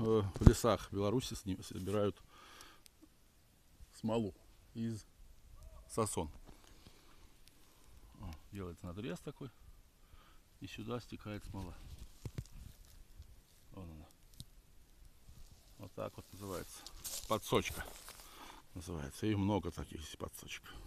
в лесах Беларуси собирают смолу из сосон. Делается надрез такой, и сюда стекает смола. Вон она. Вот так вот называется. Подсочка называется. И много таких здесь подсочек.